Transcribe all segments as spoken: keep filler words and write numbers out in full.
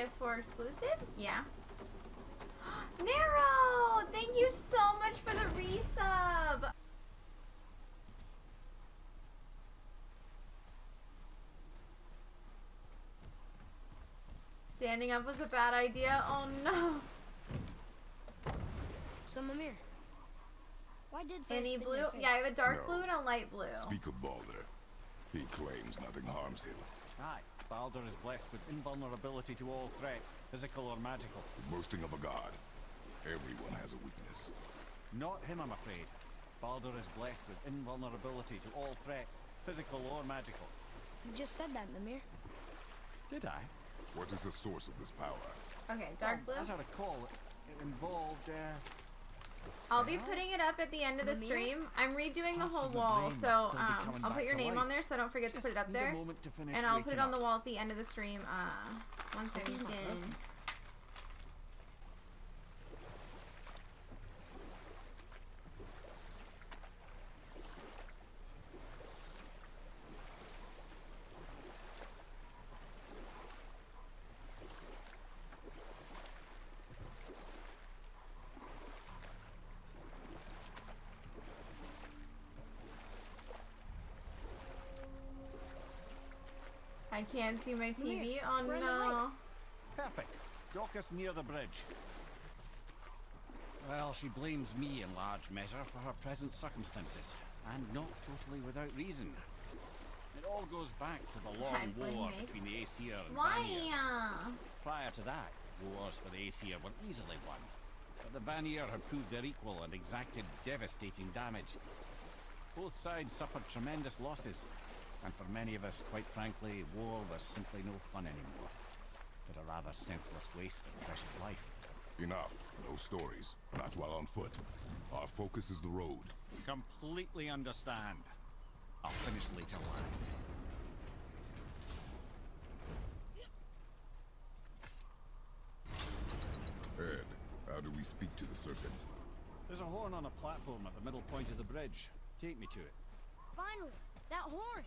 S four exclusive? Yeah. Nero! Thank you so much for the resub! Standing up was a bad idea? Oh no! So Mimir, why did Faye Any spit in blue? your face? Yeah, I have a dark No. blue and a light blue. Speak of Baldur. He claims nothing harms him. Aye, Baldur is blessed with invulnerability to all threats, physical or magical. The boasting of a god. Everyone has a weakness. Not him, I'm afraid. Baldur is blessed with invulnerability to all threats, physical or magical. You just said that, Mimir. Did I? What is the source of this power? Okay, dark Well, blue. As I recall, it, it involved, uh... I'll be putting it up at the end of the Mimir? stream. I'm redoing the Parts whole of the wall, brain so must still be um, coming I'll back put your to name life. on there, so don't forget to Just put it up need a there. moment to finish And I'll put it waking on the up. wall at the end of the stream, uh, once they're He's not done. broken. I can't see my T V. Mimir, Oh we're in the no. Perfect. Dock us near the bridge. Well, she blames me in large measure for her present circumstances, and not totally without reason. It all goes back to the long I blame war Mace. between the Aesir and Why? Vanir. uh, Prior to that, wars for the Aesir were easily won, but the Vanir had proved their equal and exacted devastating damage. Both sides suffered tremendous losses, and for many of us, quite frankly, war was simply no fun anymore, but a rather senseless waste of precious life. Enough. No stories. Not while on foot. Our focus is the road. Completely understand. I'll finish later, lad. Ed, how do we speak to the serpent? There's a horn on a platform at the middle point of the bridge. Take me to it. Finally, that horn.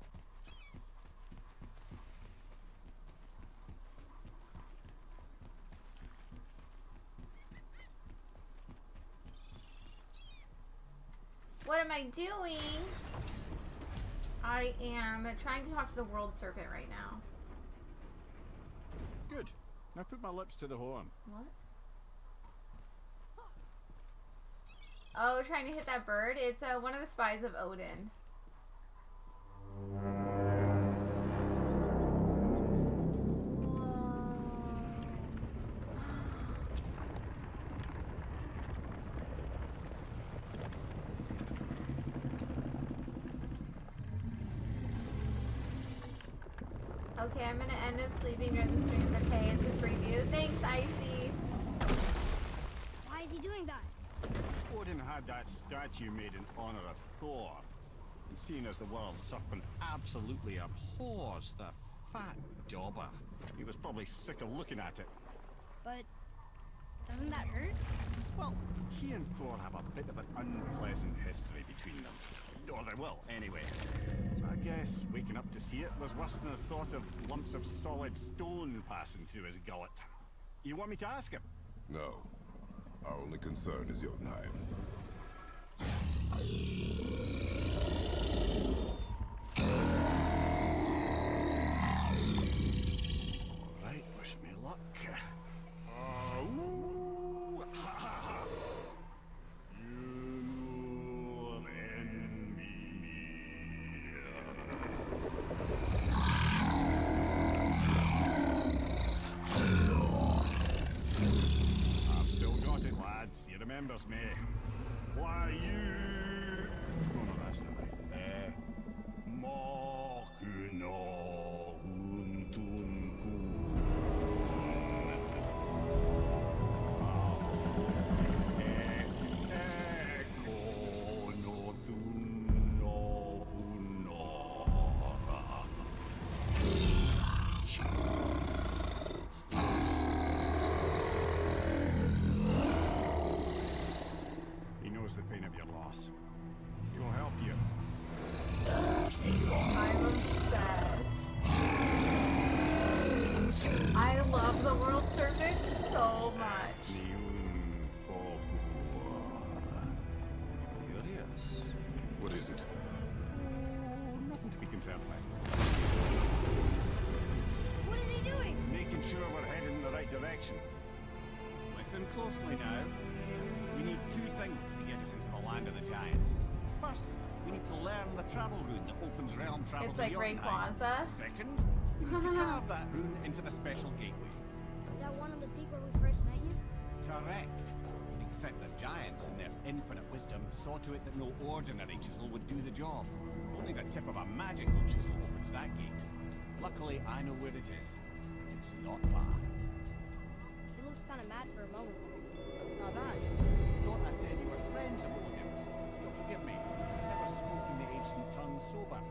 What am I doing? I am trying to talk to the world serpent right now. Good. Now put my lips to the horn. What? Oh, trying to hit that bird? It's uh, one of the spies of Odin. Okay, I'm gonna end up sleeping during the stream, but hey, it's a preview. Thanks, Icy. Why is he doing that? Odin had that statue made in honor of Thor. And seeing as the world serpent absolutely abhors the fat dauber, he was probably sick of looking at it. But doesn't that hurt? Well, he and Thor have a bit of an unpleasant history between them. Or they will, anyway. So I guess waking up to see it was worse than the thought of lumps of solid stone passing through his gullet. You want me to ask him? No. Our only concern is Jotunheim. Alright, wish me luck. Uh, ooh, ha, ha, ha. You envy me. I've still got it, lads. He remembers me. Why you... Oh, no, that's not right. Eh, Mokino He knows the pain of your loss. He will help you. I'm obsessed. I love the World Serpent so much. Curious. What is it? Nothing to be concerned with. What is he doing? Making sure we're heading in the right direction. Listen closely now. We need two things to get us into the land of the giants. First, we need to learn the travel rune that opens realm travel It's to like Jotunheim. Rayquaza. Second, we need to carve that rune into the special gateway. That one on the peak where we first met you? Correct. Except the giants, in their infinite wisdom, saw to it that no ordinary chisel would do the job. Only the tip of a magical chisel opens that gate. Luckily, I know where it is. It's not far. He looked kind of mad for a moment. Now that, thought I said you were friends of Odin. You'll forgive me. I've never spoken the ancient tongue sober.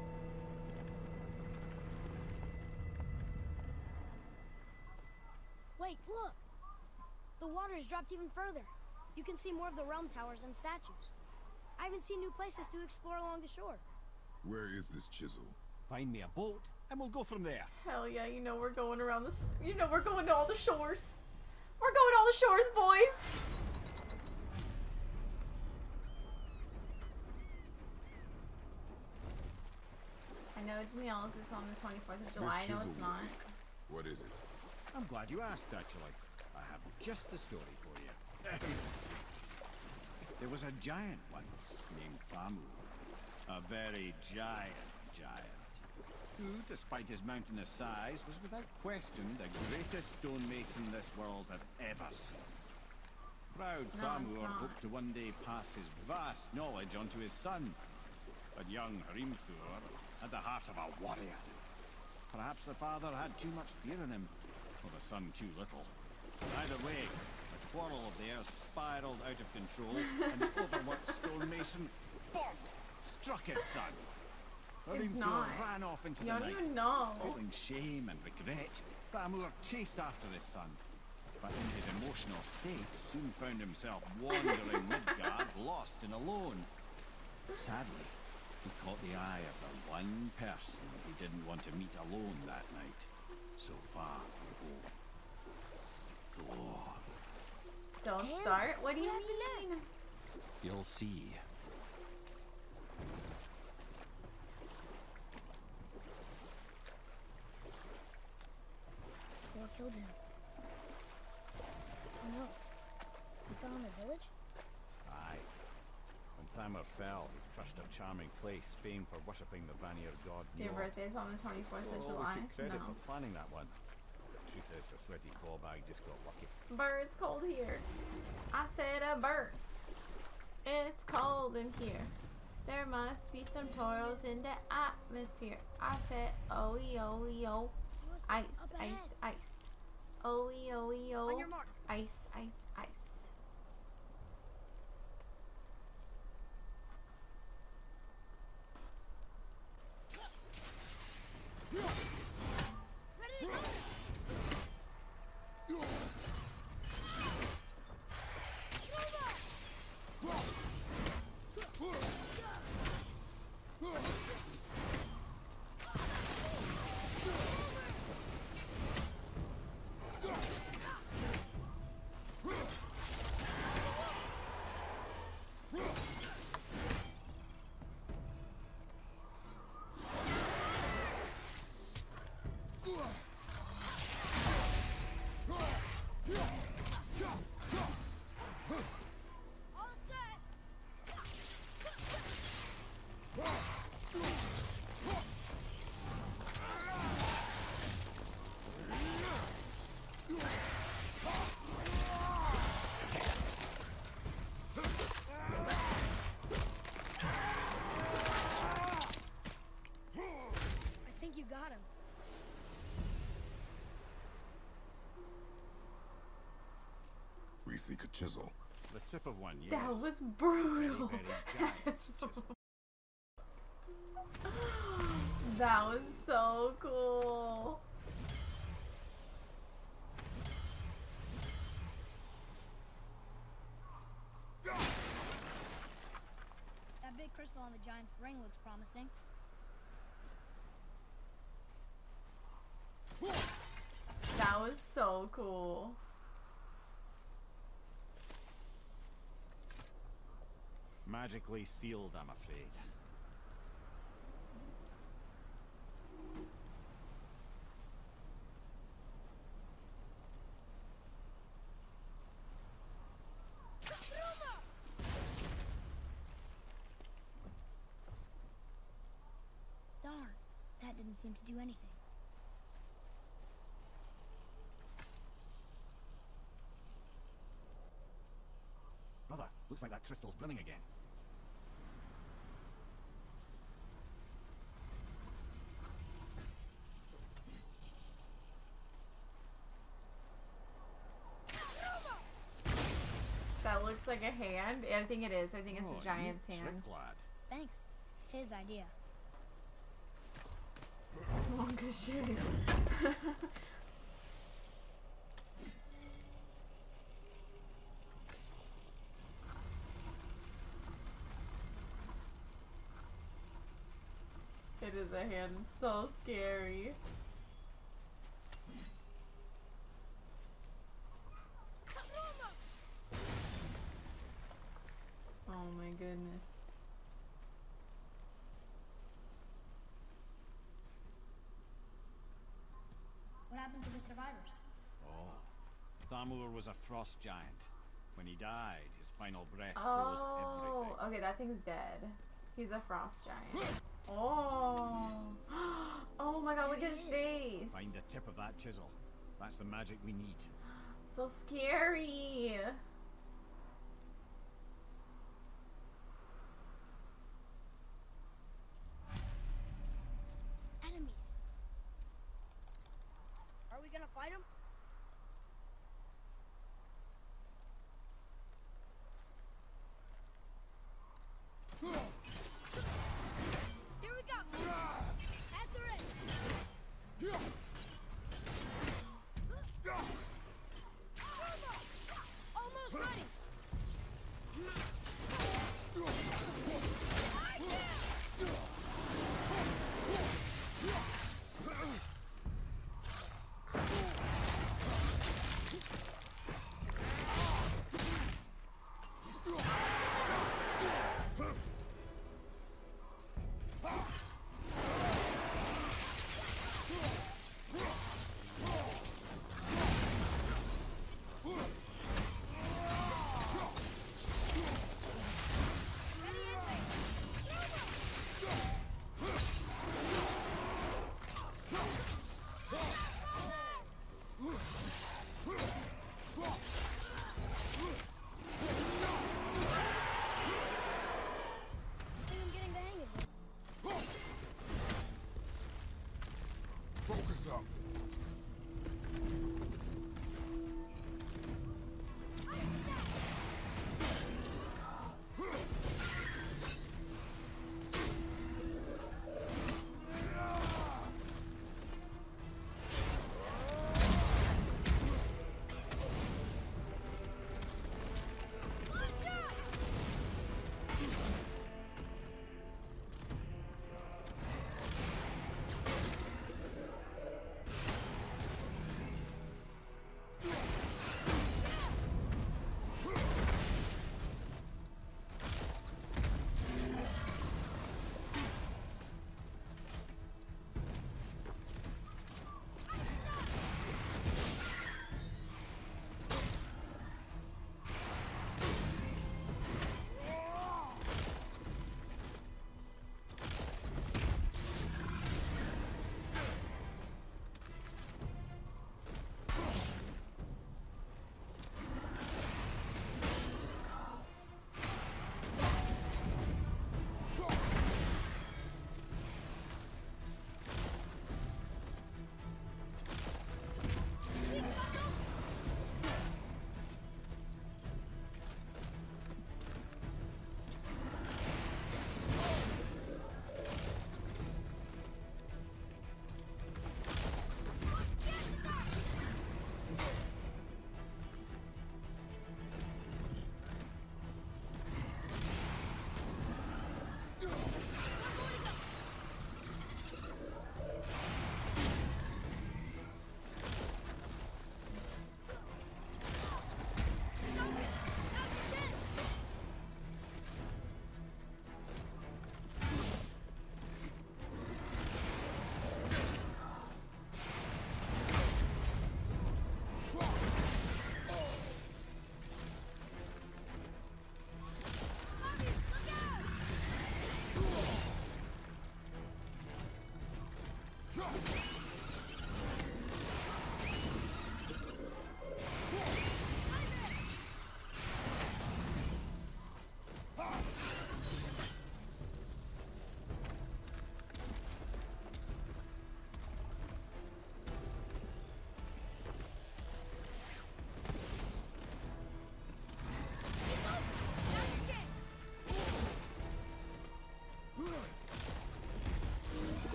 Wait, look! The water's dropped even further. You can see more of the realm towers and statues. I even see new places to explore along the shore. Where is this chisel? Find me a boat, and we'll go from there. Hell yeah, you know we're going around this. You know we're going to all the shores. We're going to all the shores, boys. I know Janelle's is on the twenty-fourth of July. I This know chisel it's we not. seek. What is it? I'm glad you asked, actually. I have just the story for you. There was a giant once named Famu. A very giant giant. Who, despite his mountainous size, was without question the greatest stonemason this world had ever seen. Proud No, Thamur it's not. hoped to one day pass his vast knowledge onto his son. But young Hrimthur had the heart of a warrior. Perhaps the father had too much fear in him, or the son too little. Either way, the quarrel of theirs spiraled out of control, and the overworked stonemason, bonk, struck his son. It's Hrimthur not. ran off into You the don't night. even know. Feeling shame and regret, Thamur chased after his son. But in his emotional state, soon found himself wandering Midgard, lost and alone. Sadly, he caught the eye of the one person he didn't want to meet alone that night, so far from home. Thor. Don't And start. What do you what happened mean? You'll see. Thor killed him. Oh no. He fell in the village? Aye. When Thamur fell, he crushed a charming place famed for worshipping the Vanir god Your Njord. birthday's on the twenty-fourth of Always July. took credit No. for planning that one. Truth is, the sweaty ball bag just got lucky. Bird, it's cold here. I said a bird. It's cold in here. There must be some toils in the atmosphere. I said, oh, yo, yo. Ice, Up ice, ahead. ice. Oh, yo, yo. On your mark. Ice, ice, ice. Ready to go! All set! I think you got him. We seek a chisel. The tip of one, yes. That was Very, brutal. very giant chisel. That was so cool. That big crystal on the giant's ring looks promising. That was so cool. Magically sealed, I'm afraid. Darn, that didn't seem to do anything. Brother, looks like that crystal's brimming again. That looks like a hand. I think it is. I think it's Oh, a giant's neat hand. trick, lad. Thanks. His idea. Wonka shave. It is a hand. So scary. Oh my goodness. What happened to the survivors? Oh. Thamur was a frost giant. When he died, his final breath froze Oh, everything. okay, that thing's dead. He's a frost giant. Oh. Oh my god, look at his face. Find the tip of that chisel. That's the magic we need. So scary. Enemies. Are we gonna fight them? Here we go! After it! Almost ready!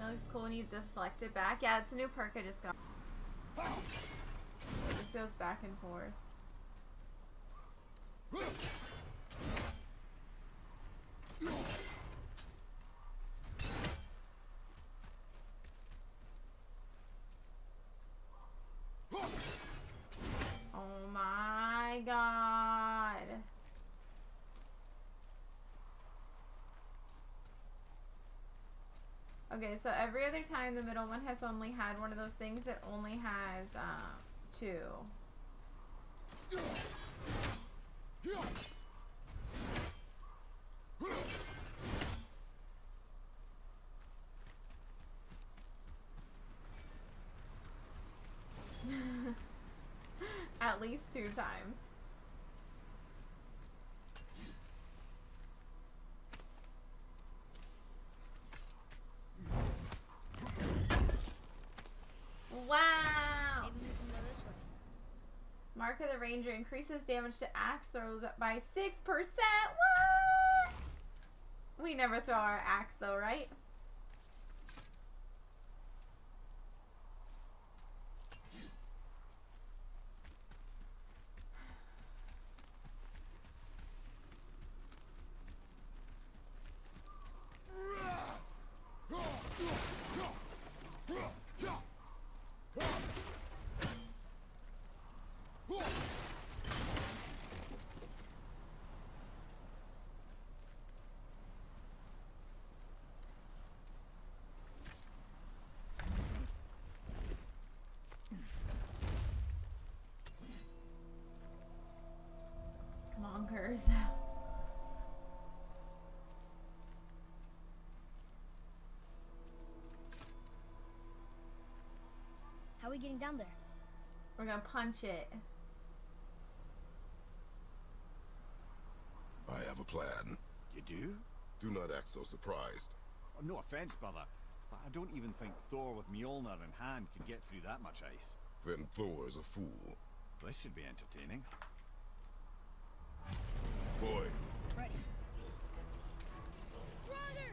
That looks cool when you deflect it back. Yeah, it's a new perk I just got. It just goes back and forth. Oh my god. Okay, so every other time the middle one has only had one of those things that only has um, two. At least two times. Wow! Maybe we can go this way. Mark of the Ranger increases damage to axe throws by six percent. What? We never throw our axe though, right? Monkers. How are we getting down there? We're gonna punch it. I have a plan. You do? Do not act so surprised. Oh, no offense, brother, but I don't even think Thor with Mjolnir in hand could get through that much ice. Then Thor is a fool. This should be entertaining. Boy, Ready. Brother!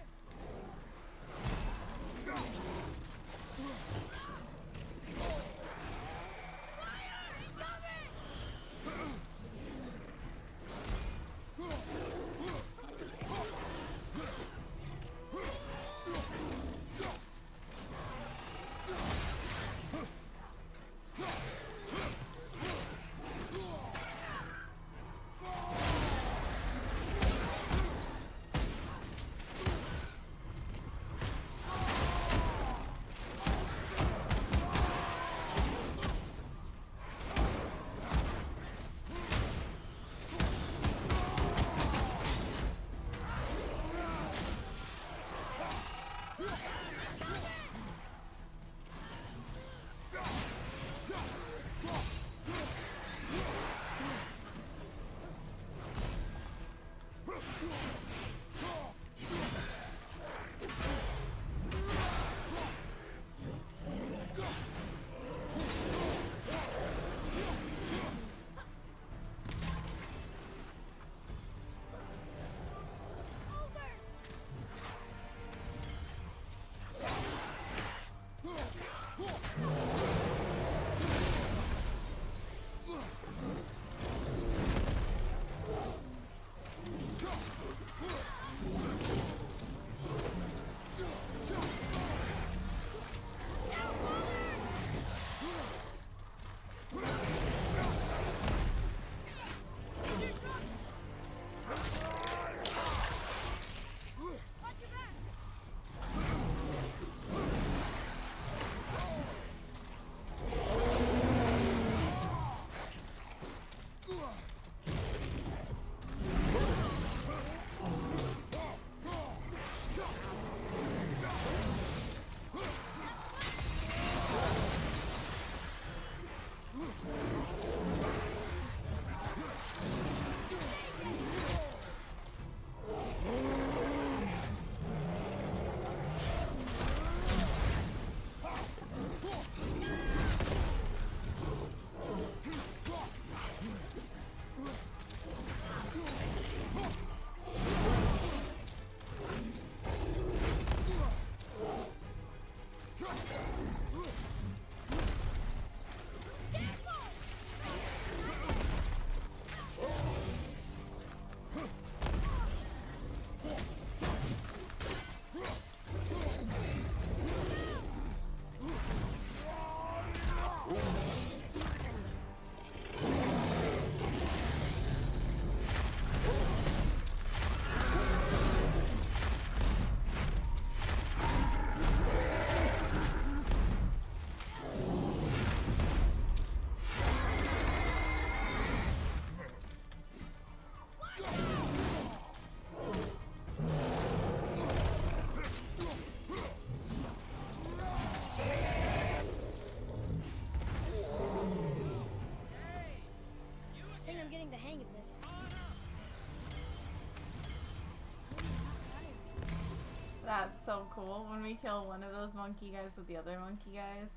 cool when we kill one of those monkey guys with the other monkey guys.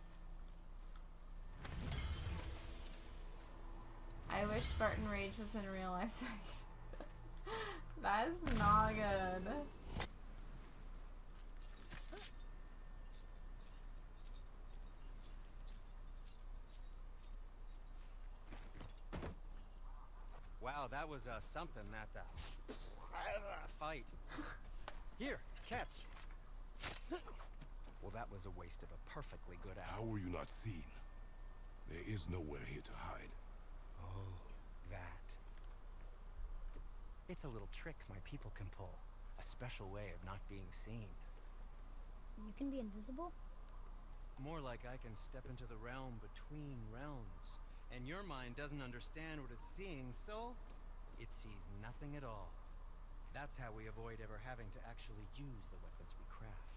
I wish Spartan Rage was in real life. That is not good. Wow, that was uh, something, that uh, fight. Here, catch. Well, that was a waste of a perfectly good How hour. were you not seen? There is nowhere here to hide. Oh, that. It's a little trick my people can pull. A special way of not being seen. You can be invisible? More like I can step into the realm between realms. And your mind doesn't understand what it's seeing, so it sees nothing at all. That's how we avoid ever having to actually use the weapons we craft.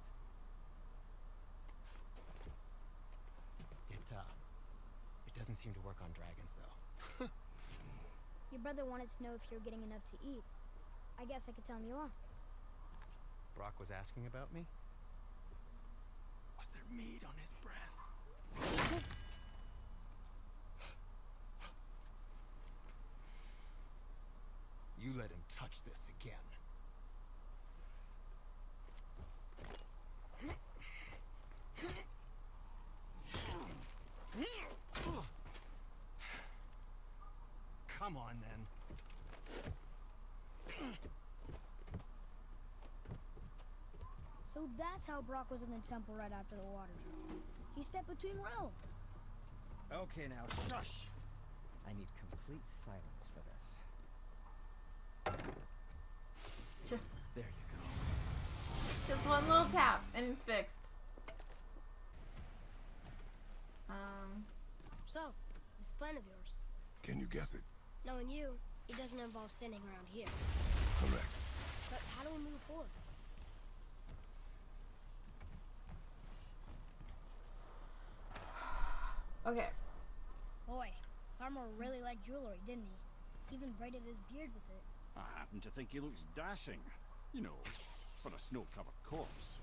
It, uh, it doesn't seem to work on dragons, though. Your brother wanted to know if you're getting enough to eat. I guess I could tell him you are. Brock was asking about me? Was there meat on his breath? You let him touch this again. Come on, then. So that's how Brock was in the temple right after the water drop. He stepped between realms. Okay, now, shush! I need complete silence for this. Just, There you go. just one little tap and it's fixed. Um, So, this plan of yours. Can you guess it? Knowing you, it doesn't involve standing around here. Correct. But how do we move forward? okay. Boy, Farmer really liked jewelry, didn't he? Even braided his beard with it. I happen to think he looks dashing. You know, for a snow-covered corpse.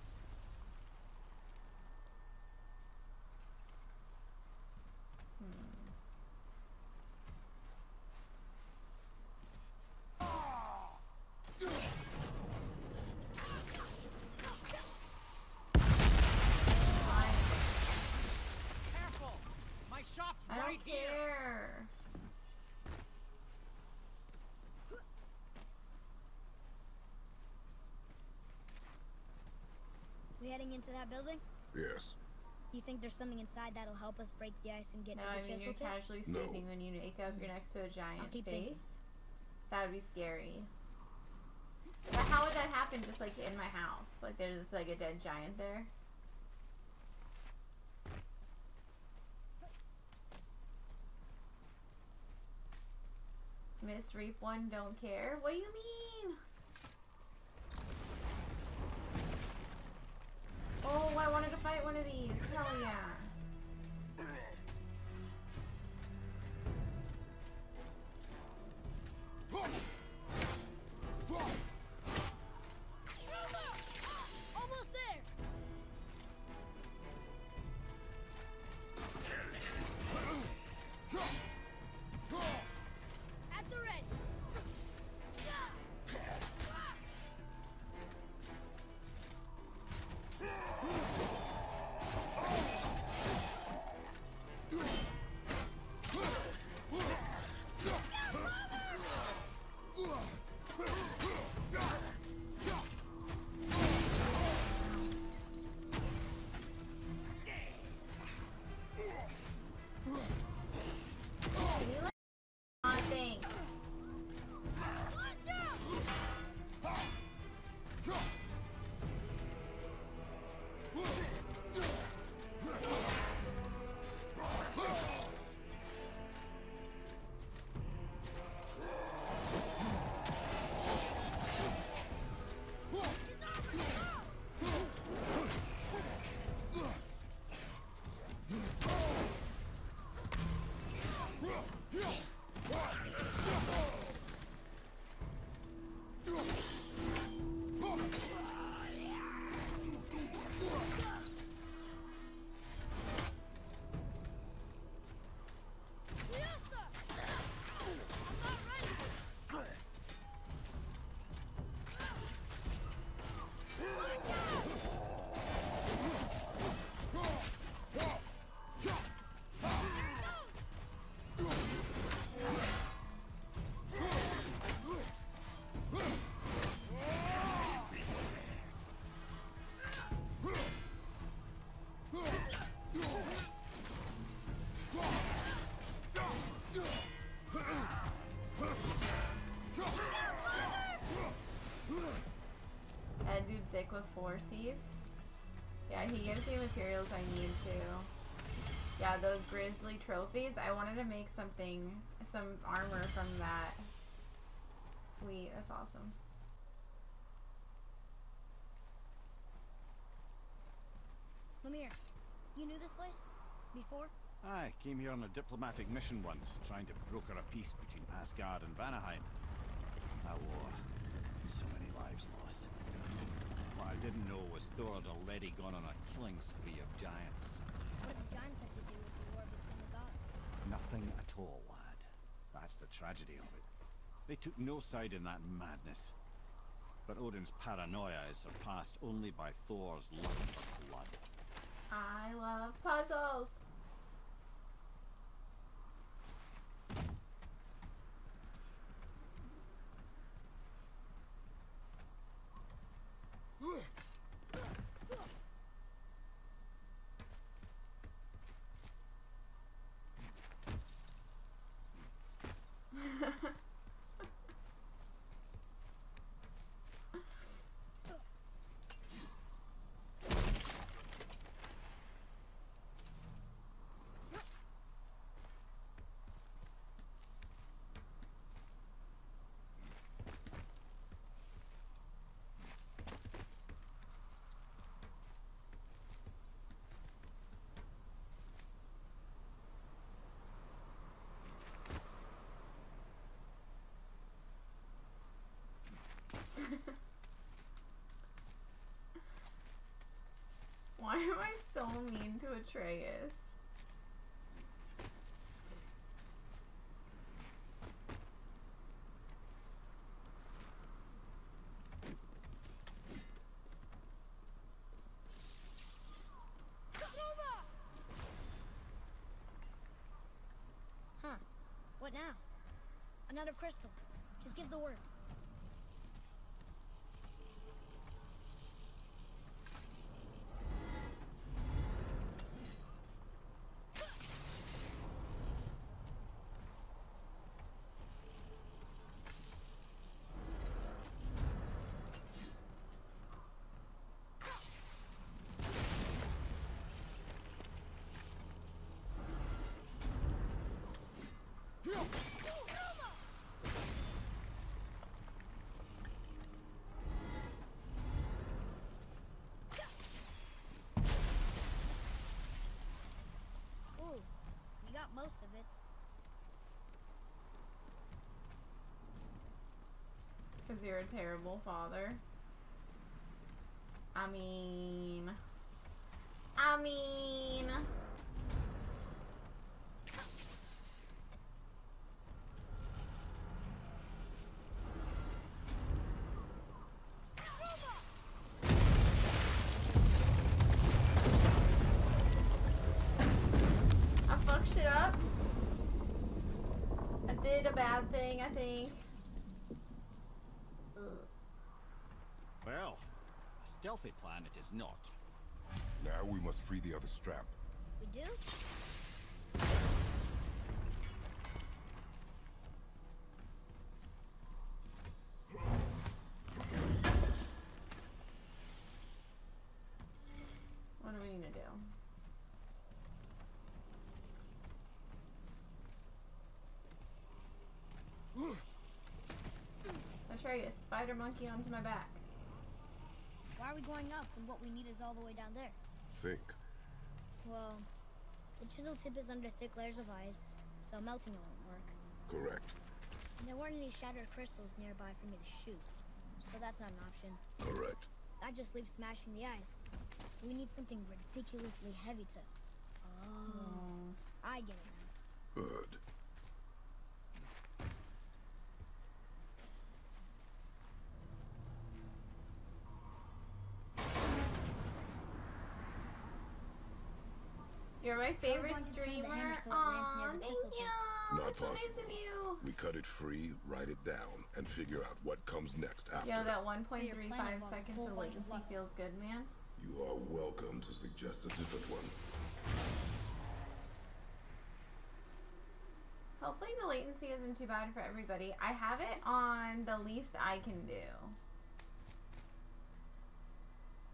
Careful! My shop's I right don't here! care. We heading into that building? Yes. You think there's something inside that'll help us break the ice and get No, to I the mean you're chisel tip? casually No. sleeping when you wake up. You're next to a giant I'll keep face. thinking. That would be scary. But how would that happen? Just like in my house, like there's just like a dead giant there. Miss Reap one don't care. What do you mean? Oh, I wanted to fight one of these. Hell yeah. Almost there! At the ready! four Cs. Yeah, he gives me materials I need to. Yeah, those grizzly trophies. I wanted to make something, some armor from that. Sweet, that's awesome. Lemire, you knew this place? Before? I came here on a diplomatic mission once, trying to broker a peace between Asgard and Vanaheim. That war. So many lives lost. What I didn't know was Thor had already gone on a killing spree of giants. What did the giants have to do with the war between the gods? Nothing at all, lad. That's the tragedy of it. They took no side in that madness. But Odin's paranoia is surpassed only by Thor's lust for blood. I love puzzles. Why am I so mean to Atreus? Huh. What now? Another crystal. Just give the word. Ooh, you got most of it. Because you're a terrible father. I mean... I mean... I fucked shit up. I did a bad thing, I think. Ugh. Well, a stealthy plan it is not. Now we must free the other strap. We do? What do we need to do? Atreus, spider monkey onto my back. Why are we going up when what we need is all the way down there? Think. Well, the chisel tip is under thick layers of ice, so melting it won't work. Correct. And there weren't any shattered crystals nearby for me to shoot, so that's not an option. Correct. That just leaves smashing the ice. We need something ridiculously heavy to... Oh, I get it now. Good. You're my favorite going to turn the streamer. hammer so it lands near Aw, the thank chisel tip. you. Not That's so nice possible. of you. We cut it free, write it down, and figure out what comes next after. Yo, that one point your three plan five involves a seconds whole of bunch of latency luck. feels good, man. You are welcome to suggest a different one. Hopefully the latency isn't too bad for everybody. I have it on the least I can do.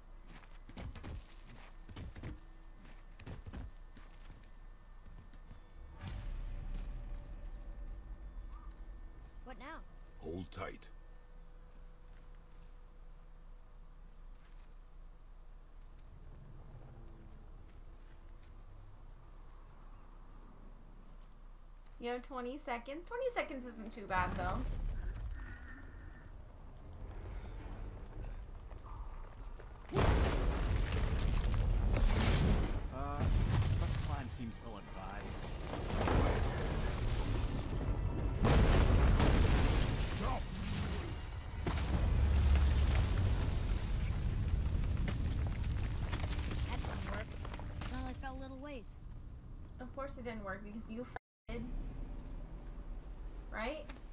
now? Hold tight. You have twenty seconds. twenty seconds isn't too bad, though. Uh, first plan seems ill-advised. Stop! That didn't work. It only fell little ways. Of course it didn't work because you f***ed. Right?